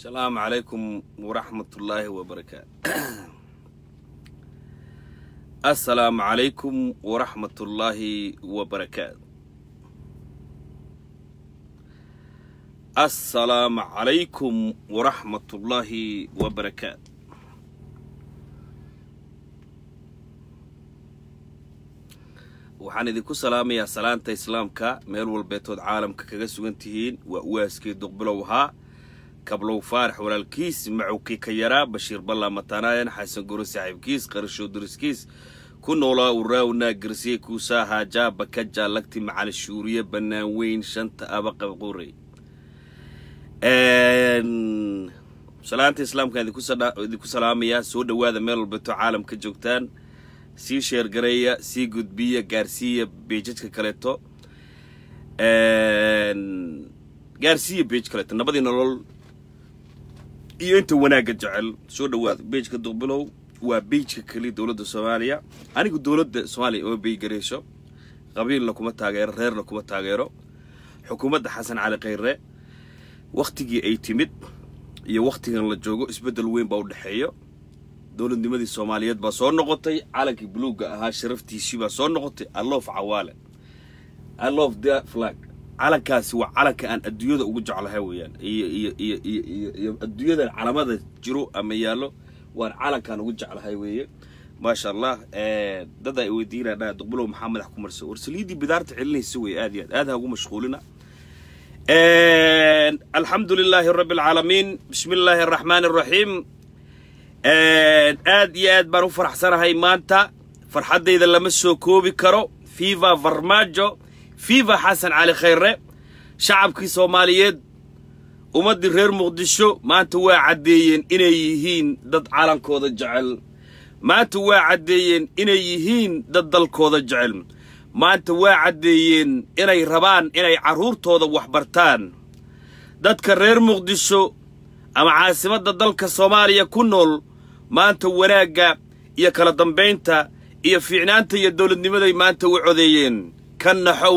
السلام عليكم ورحمة الله وبركاته. السلام عليكم ورحمة الله وبركاته. السلام عليكم ورحمة الله وبركاته. waxaan idinku salaamayaa salaanta islaamka meel walbeetood caalamka kaga sugan tihiin waa waaskii duqbilowha kablow faarax walaalkiis macawkii ka yaraa bashiir balla matanaayan xasan guri saaxiibkiis qarasho duriskiis ku noolaa uraawna garsiye ku saaha jaaba ka jaalagti macal shuuriye banaan weyn shanta abaqa qoray salaanta islaamka idinku salaamayaa soo dhawaada meel walbeetood caalamka joogtaan سي شير قرية سي قد بيا قارسية بيجتك كاليتو قارسية بيج كاليتو نبضي نرول إيو انتو وناقة جعل شو دواد بيجك الدقبلو وبيجك كلي دولة الصومالية أنا قد دولة الصومالية وبي قريشو قبيل لكم التاغير غير لكم التاغيرو حكومة حسن على غيره وقتي اي تيمد iyo waqtigan la joogo isbedel weyn baa u dhaxeeyo dowladnimadii Soomaaliyeed baa soo noqotay calankii buluuga ahaa sharaftiisii baa soo noqotay I love the flag calankaasi waa calanka aan adduunyada ugu jeclahay weeyaan iyo adduunyada calamada jiro ama yaalo waan calankan ugu jeclahay weeye ma sha Allah dad ay weydiinayaan duqbulow maxamed xkumarso warsalidii bidaarta celinaysa way aad ugu mashquulina alxamdulilaahi rabbil caalamiin bismillaahir rahmaanir rahiim aad iyo aad baan u faraxsanahay maanta farxadayda lama soo koobi karo fiiva farmaajo fiiva xasan cali khayre shacabkii Soomaaliyeed ummadii reer Muqdisho maanta waa cadeeyeen inay yihiin dad calankooda jecel maanta waa cadeeyeen inay yihiin dad dalkooda jecel maanta waa cadeeyeen inay rabaan inay caruurtooda wax bartaan dadka reer Muqdisho ama caasimadda dalka Soomaaliya ku nool maanta wanaaga iyo kala dambeynta iyo fiicnaanta iyo dawladnimaday maanta u codeeyeen kana xow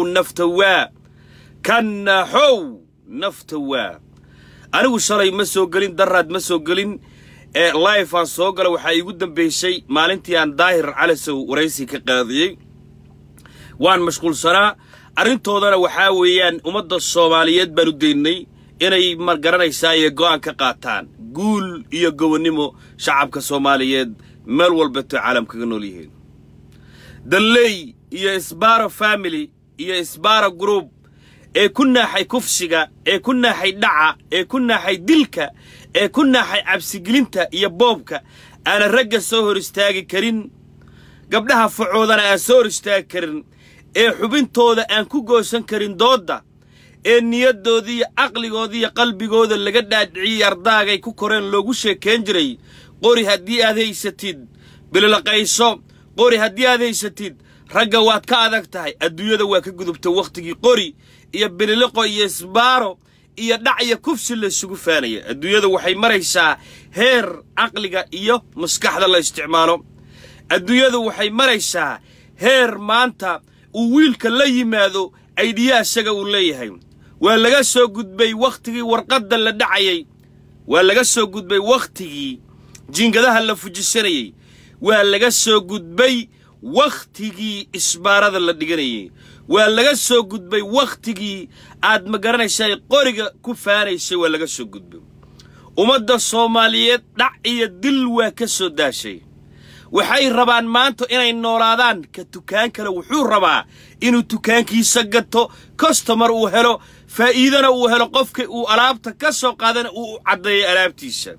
naftawa anigu shalay ma soo galin daraad ma soo galin live aan soo galay waxa igu dambeysay maalintii aan daahir calasow waraysi ka qaadiyay waan mashquulsanaa arintoodana waxa weeyaan ummadda Soomaaliyeed baan u deynay inay mar garanaysaa iyo go'aan ka qaataan guul iyo gobonimo shacabka Soomaaliyeed meel walba ee caalamka ka nool yihiin dalay iyo isbaaro family iyo isbaaro group ee ku naaxay kufsiga ee ku naaxay dhaca ee ku naaxay dilka ee ku naaxay cabsigelinta iyo boobka aan ragga soo hor istaagi karin gabdhaha facoodana aan soo hor istaagi karin ee xubintooda aan ku goosan karin dooda ee niyadoodii aqligoodii iyo qalbigooda laga dhaadhiciyay ardaagay ku koreen loogu sheekeen jiray qori hadii aad haysatid bilaqayso qori hadii aad haysatid ragga waad ka adag tahay adduunyada waa ka gudubtay waqtigii qori iyo bilaqo iyo isbaaro iyo dhac iyo kufsi la isugu faanaya adduunyada waxay maraysaa heer aqliga iyo maskaxda la isticmaalo adduunyada waxay maraysaa heer maanta uu wiilka la yimaado idea isaga uu leeyahay waa laga soo gudbay waqtigii warqadda la dhacayay waa laga soo gudbay waqtigii jingadaha la fujisanayay waa laga soo gudbay waqtigii isbaarada la dhiganayay waa laga soo gudbay waqtigii aad ma garanaysay qoriga ku faanaysay waa laga soo gudbay ummadda Soomaaliyeed dhac iyo dil waa ka soo daashay waxay rabaan maanta inay noolaadaan ka tukaan kale wuxuu rabaa inuu tukaankiisa gato customer uu helo faa'iidana uu helo qofka uu alaabta ka soo qaadana uu cadeeyo alaabtiisa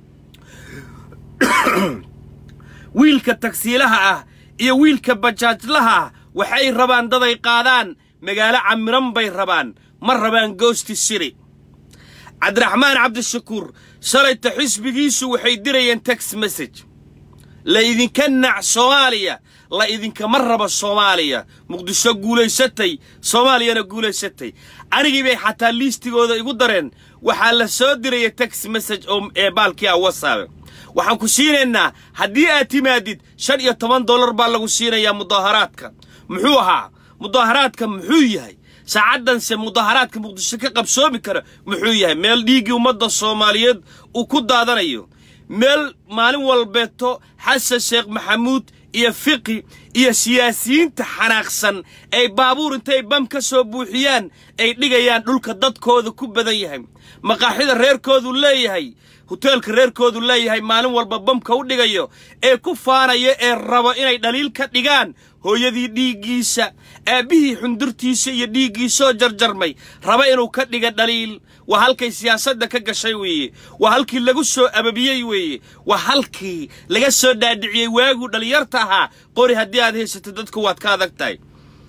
wiilka taksiilaha ah iyo wiilka bajaajlaha waxay rabaan dad ay qaadaan magaalo camiran bay rabaan ma rabaan ghost city Cabdiraxmaan Cabdishakuur shalayta xisbigiisu waxay dirayeen text message la idinka nac Soomaaliya la idinka marraba Soomaaliya Muqdisho guuleysatay Soomaaliyana guuleysatay anigii bay xataa listigooda igu dareen waxa la soo diray text message ee baalkii WhatsApp waxaan ku siineynaa haddii aad timaadid $15 baa lagu siinayaa mudaharaadka muxuu ahaa mudaharaadka muxuu yahay ساعدن سي مظاهرات كمقدسة كقبسومي كرا محوية ميل ديجي ومدى الصوماليات وكودا دانيو ميل مالين والبيتو حس الشيخ محمود iyo fiqi iyo siyaasiyiinta xanaaqsan ay baabuur intay bam ka soo buuxiyaan ay dhigayaan dhulka dadkooda ku badan yahay maqaaxida reerkoodu leeyahay hoteelka reerkoodu leeyahay maalin walba bamka u dhigayo ee ku faanaya ee rabo inay dhaliil ka dhigaan hooyadii dhiigiisa aabihii xundurtiisa iyo dhiigiisoo jarjarmay raba inuu ka dhiga dhaliil waa halkay siyaasadda ka gashay weeye waa halkii lagu soo ababiyey weeye waa halkii laga soo dhaadhiciyey waagu dhalinyarta ahaa qori haddii aad haysato dadku waad ka adag tahay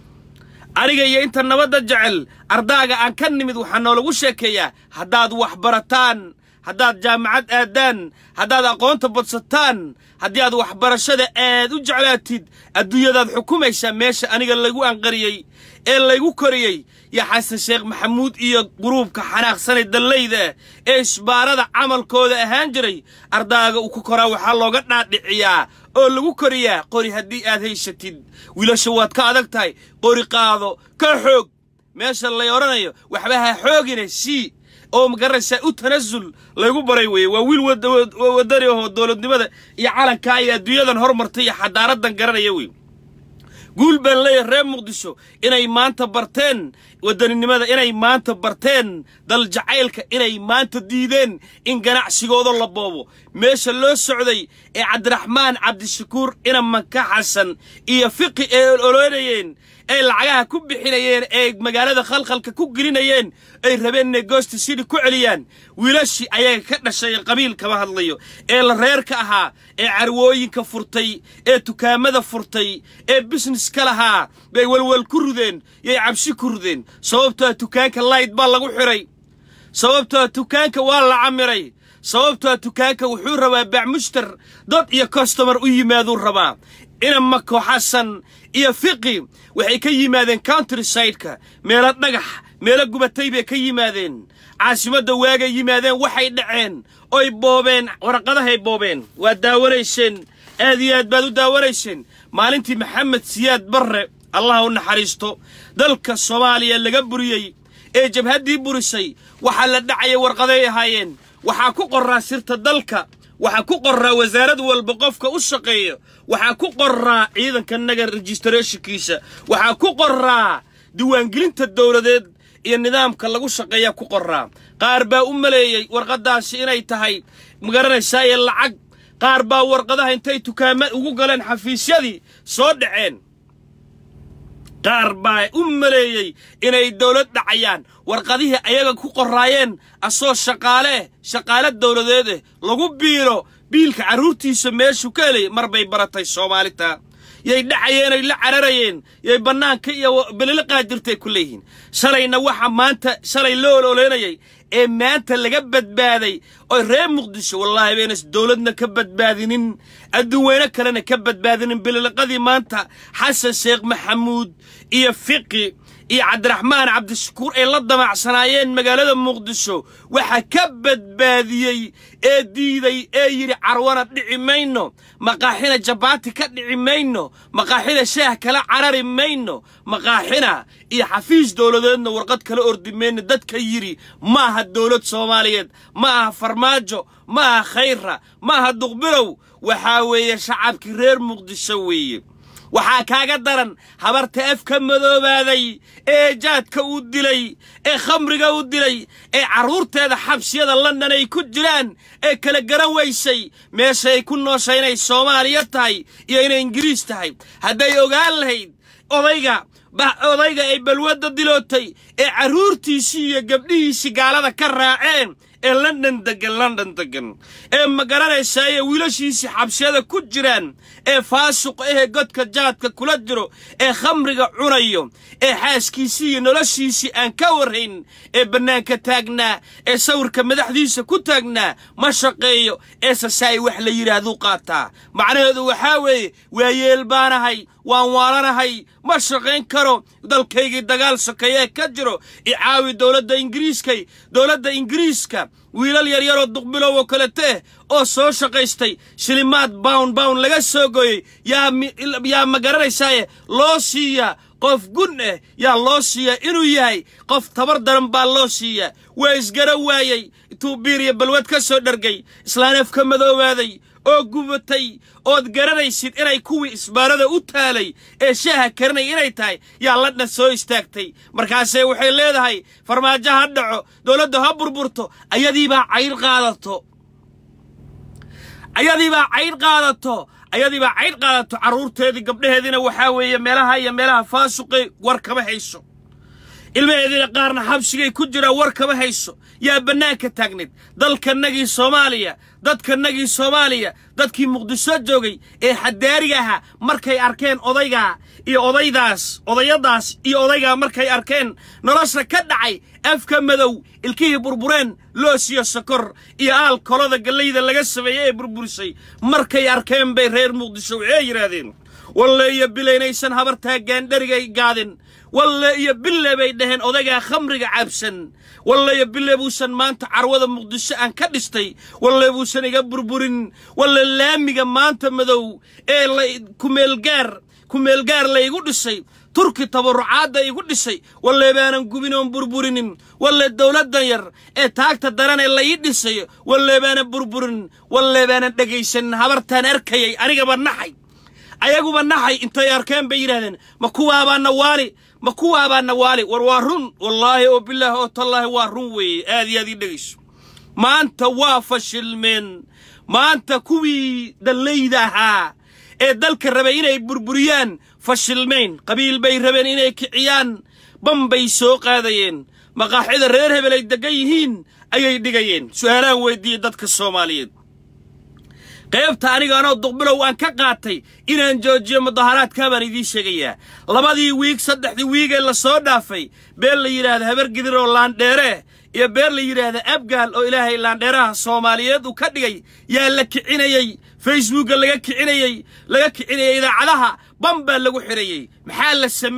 aniga iyo inta nabadda jecel ardaaga aan ka nimid waxaa noolagu sheekeeyaa haddaad wax barataan haddaad jaamacad aadaan haddaad aqoonta badsataan haddii aad waxbarashada aad u jeclaatid adduunyadaad xukumaysaa meesha aniga lagu anqariyey ee lagu koriyey يا حسن شيخ محمود إيا جروب كحناق سنة دليدة إيش بارد عمل كودا هانجري أرداغ وكوكرا وحلو قطنا دعيا أولو كوريا قوري هدي هذه الشتيد ولا شوات كادك تاي قوري قاضو كحوق ما شاء الله يورانيو وحبها حوقنا شي أو مقرش تنزل لا يقول بريوي وويل وداريو الدولة دمدا يعلن كاي الدنيا هرمرتي حضارة قرنا يوي قول بان لي ريم مقدسو إناي مانتا برتين ودن النماذا إناي مانتا برتين دل جعيلك إناي مانتا ديدين إن قناع سيقوضو اللبابو ميشا اللو السعودي عبد الرحمن عبد الشكور إنا مكا حسن إيا فقي إيا الأولوينيين إيا العقاها كوب حينيين إيا مقالة خلقلك كوب قرينيين إيا ربين نيقوست سيدي كوعليان ويلاشي أيا كتنا شيء قبيل كما هالليو إيا الريرك أها إيا عرووين كفرطي إيا تكامذا فرطي إيا بسنس كالها بي والوال كردين يا عبسي كردين صوبتها تكانك الله يتبال لغو حري صوبتها تكانك والله عمري صوبتها تكانك وحور ربا باع مشتر ضد إيا كاستمر أي ماذو الربا إنا مكو حسن إيا فقي وحي كي ماذين كانتر سايدكا ميلاد نقح ميلاد قبتايبه كي ماذين عاصمة دواغا يماذين وحي دعين أي بوبين ورقضها هي بوبين وداوريشن آذيات بادو داوريشن مالنتي محمد سياد بره الله ونحريستو دلك الصوماليا اللي قبريي اي جبهدي بوريسي وحال دعي ورقضي هايين وحاكو قرى سيرت دلك وحاكو قرى وزارة والبقفك والشقية وحاكو قرى ايضا كان نقر ريجستريش كيسة وحاكو قرى دوان قلنت الدولة ديد iyo nidaamka lagu shaqeeyo ku qoraa qaar baa u maleeyay warqadaasi inay tahay magaranaysaa lacag qaar baa warqadaha intay tukaama ugu galeen xafiisyadii soo dhaceen qaar baa u maleeyay inay dawlad dhacayaan warqadihii ayaga ku qoraayeen asoo shaqaale dawladeed lagu biilka caruurtiisa meeshu ka helay marbay baratay Soomaalida yay dhacayeen ay la cararayeen yay banaanka iyo bilil qaadirtay kuleeyihiin shalayna waxa maanta shalay looleenayay ee maanta laga badbaaday oo reer Muqdisho wallahi beenas dawladna ka badbaadinin adduunweyna kalena ka badbaadinin bililqadii maanta Xasan Sheekh Maxamuud iyo Fiqi iyo Cabdiraxmaan Cabdi Shakuur ee la damacsanaayeen magaalada Muqdisho waxa ka badbaadiyay ee diiday ee yiri carwana dhici mayno maqaaxina jabaati ka dhici mayno maqaaxina shaah kala carari mayno maqaaxina iyo xafiis dawladeedna warqad kala ordimeen dadka yiri ma aha dawlad Soomaaliyeed ma aha farmaajo ma aha khayra ma aha duqbirow waxa weeye shacabkii reer Muqdisho weeye waxaa kaaga daran habarta afka madoobaaday ee jaadka u dilay ee khamriga u dilay ee caruurteeda xabsiyada London ay ku jiraan ee kala garan weysay meeshay ku nooshaynay Soomaaliya tahay iyo inay Ingiriis tahay haday ogaan lahayd odayga ay balwada dilootay ee caruurtiisii iyo gabdhihiisii gaalada ka raaceen ee London degan ee magaranaysa ee wiilashiisi xabsiyada ku jiraan ee faasuq ee godka jaadka kula jiro ee khamriga cunayo ee xaaskiisi iyo noloshiisi aan ka warhayn ee banaanka taagnaa ee sawirka madaxdiisa ku taagnaa ma shaqeeyo ee sasaay wax la yiraahdo qaataa macnaheedu waxa weeye waayeel baanahay waan waalanahay ma shaqeyn karo dalkayga dagaal sokeeye ka jiro icaawi dawladda Ingiriiska wiilal yar yar oo duqbilow oo kale oo soo shaqaystay shilimaad pound laga soo gooyay yaa magaranaysaa loo siiya qof gun yaa loo siiya inuu yahay qof tabar daran baa loo siiya waa isgara waayay intuu biiriya balwad ka soo dhargay islaaneef ka madoobaaday oo gubatay ood garanaysid inay kuwii isbaarada u taalay ee shaaha karinay inay tahay yaa ladna soo istaagtay markaasee waxay leedahay farmaajo ha dhaco dowladda ha burburto ayadiibaa cayr qaadato carruurteedii gabdhaheediina waxaa weeye meelaha iyo meelaha faasuqay war kama hayso ilmaheediina qaarna xabsigay ku jiraan war kama hayso yaa bannaanka taagneed dalkanagii Soomaaliya dadkii Muqdisho joogay ee xadaariga ahaa markay arkeen odaygaa markay arkeen nolosha ka dhacay afka madow ilkihii burbureen loosiyo sokor iyo aalkolada galeyda laga sameeyay ee burburisay markay arkeen bay reer Muqdisho waxay yiraahdeen wallahi bilaynaysan habartaa gaandharigay gaadin wallahi bille bay dhaheen odaygaa khamriga cabsan wallahi bille buusan maanta carwada Muqdisho aan ka dhistay wallahi buusan iga burburin wallahi laamiga maanta madow ee kumeelgaar la igu dhisay turki tabarucaada igu dhisay wallahi baanan gubinoon burburinin wallahi dawladdan yar ee taagta daran ee la ii dhisay wallahi baanan burburin wallahi baanan dhagaysan habartaan arkayay anigaba naxay ayaguba naxay intay arkeen bay yiraahdeen ma kuwaa nawaali war waa run wallahi oo billaah oo tallahi waa run weeye aad dhagayso maanta waa fashilmeen maanta kuwii dallayda ahaa ee dalka rabay inay burburiyaan fashilmeen qabiil bay rabeen inay kiciyaan bambay soo qaadayeen maqaaxida reer hebel ay degan yihiin ayay dhigayeen su'aalaan weydiiyay dadka Soomaaliyeed qaybta aniga anoo duqbilow aan ka qaatay inaan joojiyo mudaharaadka baan idin sheegayaa 2 wiig 3 wiig ee la soo dhaafay beel la yiraahdo habar gidir oo laandheere iyo beel la yiraahdo abgaal oo ilaahay laandheeraha Soomaaliyeed u ka dhigay yaa la kicinayay Facebook laga kicinayay idaacadaha bamba lagu xirayay maxaa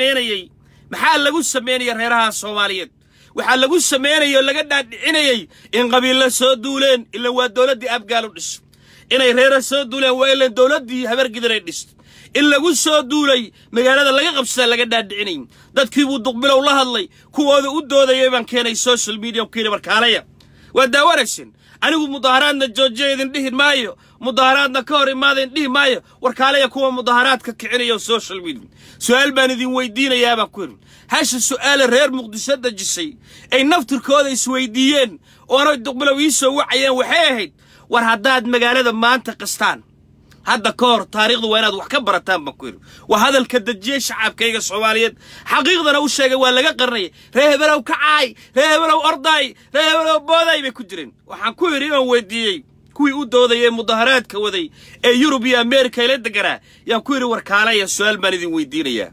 lagu sameeyay reeraha Soomaaliyeed waxa lagu sameeyay laga dhaadhicinayay in qabiil la soo duuleen ila waa dawladda abgaal u dhis inay reer soo duuleen waa ilaa dawladii habar gidiray dhist in lagu soo duulay magaalada laga qabsada laga dhaadhicinay dadkii uu duqbilow la hadlay kuwooda u doodayay baan keenay social media keenay markaalaya waa daawanaysan anigu mudaharaadna joojeedin dhihi maayo mudaharaadna ka hor imaadeen dhihi maayo warkaalaya kuwa mudaharaadka kicinayo social media su'aal baan idin weydiinayaa baan ku yiri hasha su'aal reer Muqdisho dajisay ay naftirkooda isweydiiyeen oo ay duqbilow soo wacayeen waxay ahayd war haddaad magaalada maanta qastaan hadda ka hor taariikhdu waa inaad wax ka barataan baan ku yiri waa hadalka dajiyay shacabkayga Soomaaliyeed xaqiiqdana u sheegay waa laga qarnay reebelow kacay reebelow orday reebelow booday bay ku jireen waxaan ku yiri aan weydiiyay kuwii u doodayay mudaharaadka waday ee Yurub iyo Ameerika ila deganaa yaan ku yiri warkaalaya su'aal baan idin weydiinayaa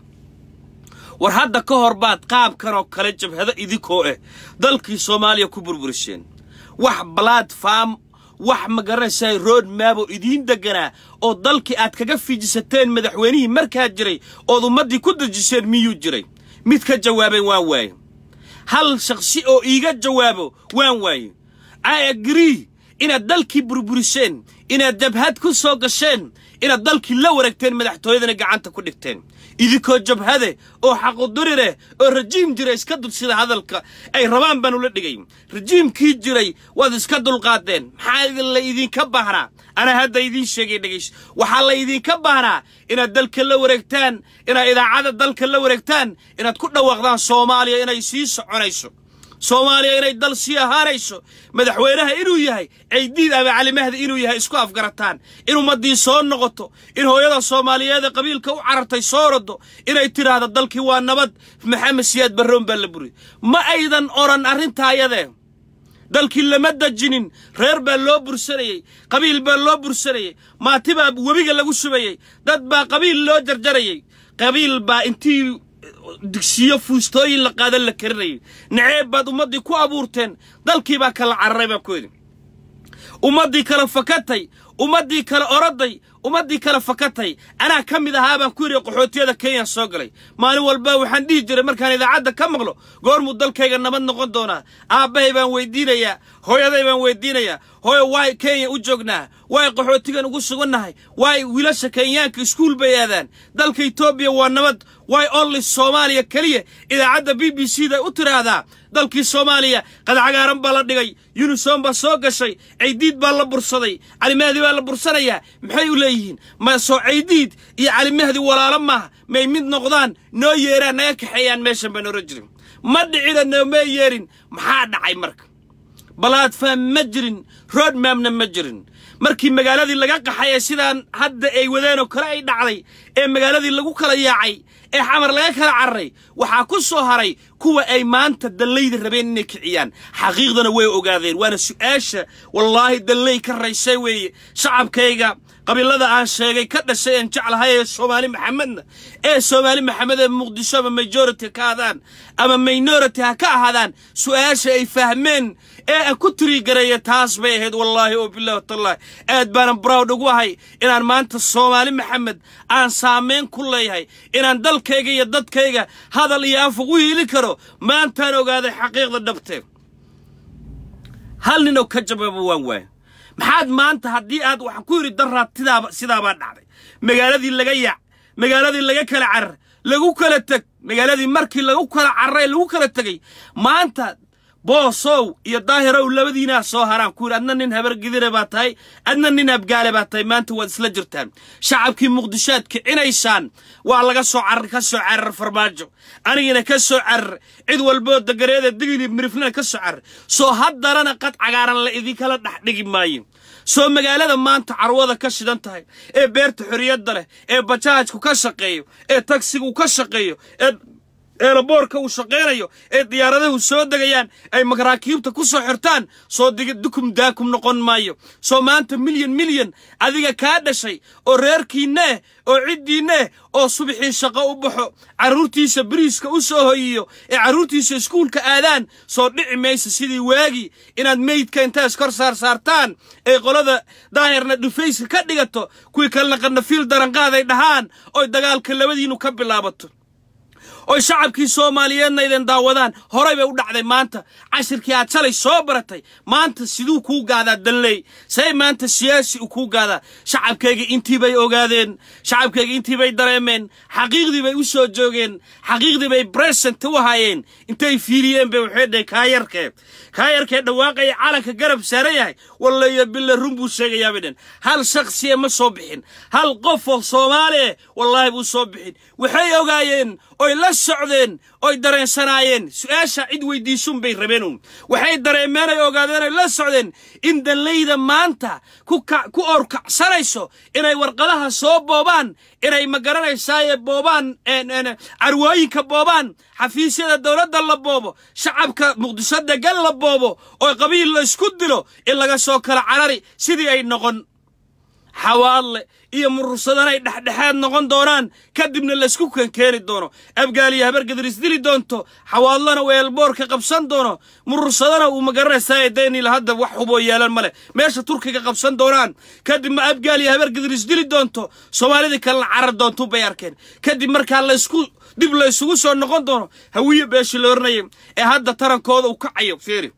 war hadda ka hor baad qaabkan oo kale jabhada idinkoo dalkii Soomaaliya ku burburisheen wax platform wax ma garanaysaa road map oo idin deganaa oo dalkii aad kaga fiijisateen madaxweynihii markaa jiray oo ummadii ku dajiseen miyuu jiray mid ka jawaabay waan waay hal shakhsi oo iiga jawaabo waan waay I agree inaad dalkii burburiseen inaad jabhad ku soo gasheen inaad dalkii la wareegteen madaxtooyadana gacanta ku dhigteen idinkoo jabhade oo xaq u durire oo rajiim jiray iska dul sida hadalka ay rabaan baan ula dhigay rajiimkii jiray waad iska dulqaadeen maxaa la idinka baahnaa ana hadda idin sheegay dhageys waxa la idinka baahnaa inaad dalka la wareegtaan inaad idaacada dalka la wareegtaan inaad ku dhawaaqdaan Soomaaliya inay sii soconayso Soomaaliya inay dal sii ahaanayso madaxweynaha inuu yahay ciidiid ama cali mahdi inuu yahay isku afgarataan inuu madii soo noqoto in hooyada Soomaaliyeed qabiilka u carartay soo rodo inay tiraahdo dalkii waa nabad Maxamed Siyaad Barroon baa la buri ma aydan oran arrintaayade dalkii lama dajinin reer baa loo bursanayay qabiil baa loo bursanayay maatiba wabiga lagu shubayay dad baa qabiil loo jarjarayay qabiil baa intii digsiyo fuustooyin la qaadan la karinay naceeb baad ummadii ku abuurteen dalkii baa kala cararay baa ku yiri ummadii kala fakatay ummadii kala oraday ummadii kala fakatay anaa kamid ahaa baan ku yiri qaxootiyada Kenya soo galay maalin walba waxaan dhihi jiray markaan idaacada ka maqlo goormu dalkayga nabad noqon doona aabahay baan weydiinaya hooyaday baan weydiinaya hooyo way Kenya u joognaa way qaxootigan ugu suganahay way wiilasha Kenyaanka iskuul bay aadaan dalka Ethiopia waa nabad way only Soomaaliya kaliya idaacada BBC-da u tiraahdaa dalkii Soomaaliya qad cagaaran baa la dhigay Unisom baa soo gashay ciidiid baa la bursaday Cali Mahdi baa la bursanaya maxay u leeyihiin ma soo ciidiid iyo Cali Mahdi walaalo ma may mid noqdaan noo yeeraan naga kaxayaan meeshan baan oran ma dhicina ma yeerin maxaa dhacay marka balaad faham ma jirin road mapna ma jirin markii magaaladii laga qaxay sidaan hadda ay wadeen oo kale ay dhacday ee magaaladii lagu kala yaacay ee xamar laga kala carray waxa ku soo haray kuwa ay maanta dallayda rabeen inay kiciyaan xaqiiqdana way ogaadeen waana su'aasha wallahi dallay ka raysay weeye shacabkayga qabiilada aan sheegay ka dhashay aan jeclahay ee Soomaali Maxamed ee Muqdisho ama majority ka aadaan ama minority ka ahaadaan su'aasha ay fahmeen ee ku tiri gareeya taas bay ahayd wallahi oo billahi tallahi aad baan proud ugu ahay inaan maanta Soomaali Maxamed aan saameyn ku leeyahay inaan dalkayga iyo dadkayga hadal iyo af ugu heli karo maanta aan ogaaday xaqiiqda dhabtay hal nin oo ka jawaabo waan waay maxaad maanta haddii aad wax ku yiri daraatidaaba sidaaba dhacday magaaladii laga kala carar lagu kala tag magaaladii markii lagu kala carray lagu kala tagay maanta boosow iyo daahirow labadiina soo haraan ku yiri adna nin habar gidire baa tahay adna nin abgaale baa tahay maanta waad isla jirtaan shacabkii Muqdisho kicinaysaan waa laga soo carar farmaajo anigina ka soo carar cid walbo dagareeda digili mirifna ka soo carar soo hadarana qad cagaaran la idin kala dhaxdhigi maayin soo magaalada maanta carwada ka shidan tahay ee beerta xuriyada leh ee bajaajku ka shaqeeyo ee taksigu ka shaqeeyo airportka uu shaqeeyo ee diyaaradahu soo dagayaan ay magaraakiibta ku soo xirtaan soo digidukum daakum noqon maayo soo maanta milyan adiga ka dhashay oo reerkiina oo cidiina oo subaxii shaqo u baxo caruurtiisa bariiska u soo hoyiyo ee caruurtiisa iskuulka aadaan soo dhici maysa sidii waagi inaad meydka intaas kor saartaan ee qolada daahirna dhufayska ka dhigato kuwii kala qanafiil daran qaaday dhahaan oo dagaalka labadiinu ka bilaabato oo shacabkii Soomaaliyeedna idin daawadaan horay bay u dhacday maanta cashirkii aad shalay soo baratay maanta siduu ku gaadaa dallay say maanta siyaasi ku gaadaa shacabkayga intii bay ogaadeen shacabkayga intii bay dareemeen xaqiiqdii bay u soo joogeen xaqiiqdii bay present u hayeen intay fiiriyeen bay waxay dhahay kaayarkee dhawaaqay calanka garab saaray wallahi billah rumbu sheegaya bidin hal shakhsi ma soo bixin hal qof oo Soomaali wallahi buu soo bixin waxay ogaayeen oo la socdeen oo dareensanaayeen su'aasha cid weydiisun bay rabeen waxay dareemeen ay ogaadeen la socdeen in dallayda maanta ku orkacsanayso inay warqadaha soo boobaan inay magaranaysaa boobaan arwooyinka boobaan xafiisyada dawladda la boobo shacabka Muqdisho degan la boobo oo qabiil la isku dilo in laga soo kala carari sidii ay noqon xawaale iyo mursadana ay dhaxdhaxaad noqon doonaan kadibna la isku keeni doono abgaaliya habar gadris dili doonto xawaalana weelboorka qabsan doono mursadana uu magaranaysaa deeni la hadda wax hubo yeelan male meesha Turkiga qabsan doonaan kadib ma abgaaliya habar gadris dili doonto Soomaalida kala carar doonto bay arkeen kadib marka la isku dib la isugu soo noqon doono hawiye beesha loornay ee hadda tarankooda uu ka cayo fiiri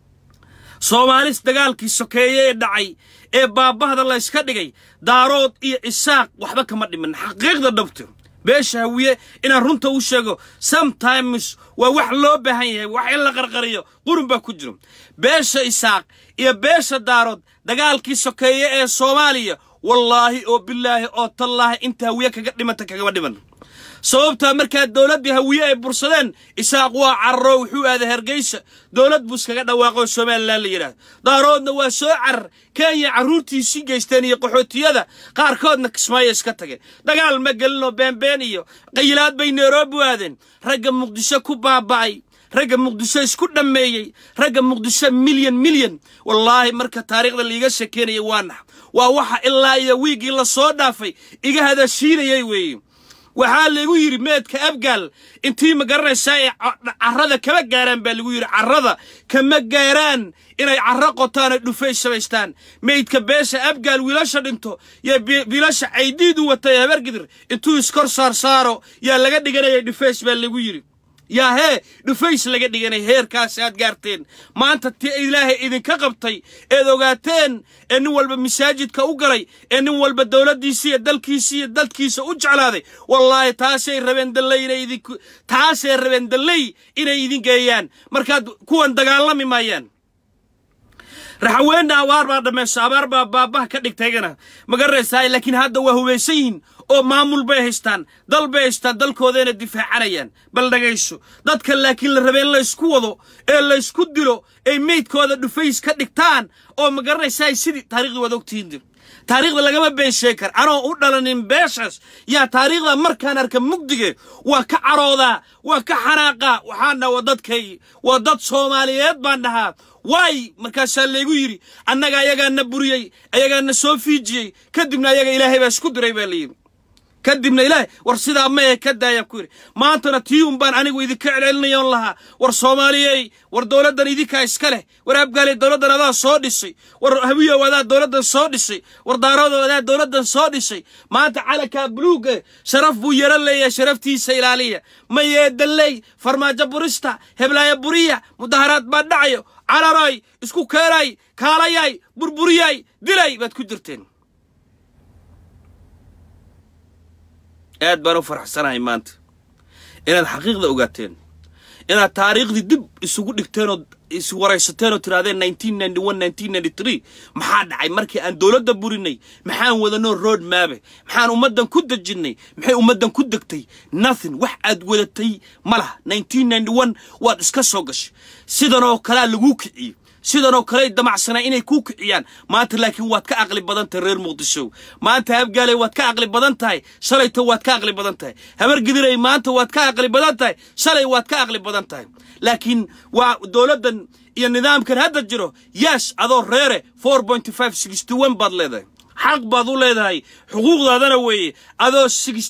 Soomaalis dagaalkii sokeeyay dhacay ee baabahda la iska dhigay daarood iyo isaaq waxba kama dhiman xaqiiqda dhabto beesha hawiye inaan runta u sheego sometimes waa wax loo baahan yahay wax in la qarqariyo qurun baa ku jiro beesha isaaq iyo beesha daarood dagaalkii sokeeyay ee Soomaaliya wallahi oo billahi oo tallahi inta hawiye kaga dhimata kaga dhiman sababta marka dawladda hawiye ay bursadeen isaaq waa carro wuxuu aaday Hargeysa dawlad bus kaga dhawaaqo Soomaaliland la yiraahdo daaroodna waa soo carar Kenya caruurtiisii geysteen iyo qaxootiyada qaarkoodna Kismaayo iska tageen dagaal ma galno been iyo qaylaad bay Nairobi aadeen ragga Muqdisho ku baaba'ay ragga Muqdisho isku dhameeyay ragga Muqdisho milyan wallahi marka taariikhda liiga sheekeynay waa waxa ilaa iyo wiigi la soo dhaafay iga hadashiinayay weey waxaa lagu yiri meedka abgaal intii ma garanaysaa carrada kama gaaraan baa lagu yiri carrada kama gaaraan inay carro qotaan ay dhufay shabaystaan meedka beesha abgaal wiilasha dhinto ya wiilasha aydiidu watay habargidir intuu iskor saaro yaa laga dhiganayay dhufays baa lagu yiri يا هي دفيس لقد جينا هير كاسات جارتين ما أنت إلهي إذن كقبتي إذا قاتين إنه والبمساجد كأوجري إنه والبدولة دي سي الدل كيس أجعل هذا والله تاسير ربنا دللي إلى إذن تاسير ربنا دللي إلى إذن جيان مركاد كون دجال من مايان رحوينا واربع دمس أربع بابه كدك تجنا مجرد ساي لكن هذا وهو سين أو معمول بهستان دل كودين الدفاع عليان بل دقيسو دتك لكن الربيع لا يسكوضو إلا يسكدلو أي ميت كود الدفايس كدكتان أو مجرد ساي سيد تاريخ ودوكتين دي تاريخ لقما بين شكر أنا أقول لنا بيشس يا تاريخ مركان أركب مقدقة وكعروضة وكحراقة وحنا ودت صوماليات بانها واي مركز اللي يقولي أنك أيها النبوري أيها النسوفيجي كدمنا أيها إلهي بسكود ريبالي كدمنا إلهي ورصيدا ما يكدا يكوري ما أنت نتيوم بان أنا وإذا كعلني الله ورصوماليي والدولة دن إذا كإسكاله ورابقالي الدولة دن هذا صادسي ورهوية وذا الدولة دن صادسي وردارود وذا الدولة دن صادسي ما أنت على كابلوغ شرف بوير اللي يا شرفتي سيلالية ما يدلي فرماجة بورستا هبلايا بورية مظاهرات بدعيو على راي اسكو كاراي كالاياي بربورياي ديلاي باد كدرتين aad baan u faraxsanahay maanta inaad xaqiiqda ogaateen inaad taariikhdii dib isugu dhigteen oo isu waraysateen oo tiraadeen 1993 maxaa dhacay markii aan dawladda burinay maxaan wadanoo road map maxaan ummadan ku dajinay maxay ummadan ku degtay nothing wax aad wadatay malaha 1991 waad iska soo gashay sidan oo kala lagu kiciyo sidan oo kale damacsana inay ku kiciyaan maanta laakiin waad ka aqli badan tahay reer Muqdisho maanta habgaalay waad ka aqli badan tahay shalayto waad ka aqli badan tahay habar gidiray maanta waad ka aqli badan tahay shalay waad ka aqli badan tahay laakiin waa dawladdan iyo nidaamkan hadda jiro yes adoo reere 4.561 baad leedahay xaq baad u leedahay xuquuqdaadana weeye adoo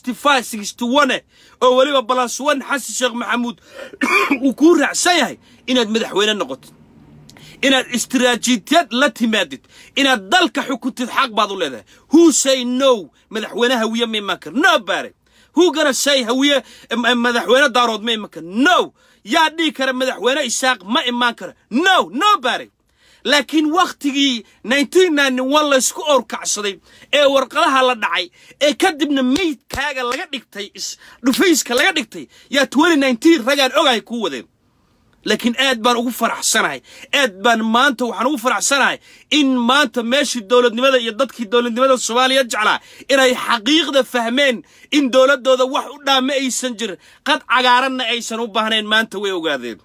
61 oo waliba plus 1 xasan sheekh maxamuud uu ku raacsan yahay inaad madaxweyne noqoto inaad istiraatiijiyad la timaadid inaad dalka xukuntid xaq baad u leedahay who say no madaxweyne hawiye ma imankar no bare who gonna say hawiye madaxweyne daarood ma imankar no yaa dhigi kara madaxweyne isaaq ma imankar no bare laakiin waqtigii 1991 la isku orkacsaday ee warqadaha la dhacay ee kadibna meydkaaga laga dhigtay dhufayska laga dhigtay yaa 2019 ragaan ogahay ku wadeen لكن آد بان ugu faraxsanahay aad baan maanta waxaan ugu faraxsanahay in maanta meeshii dawladnimada iyo dadkii dawladnimada Soomaaliya jeclaa inay xaqiiqda fahmeen in dawladooda wax u dhaama aysan jir qad cagaaranna aysan u baahnayn maanta way ogaadeen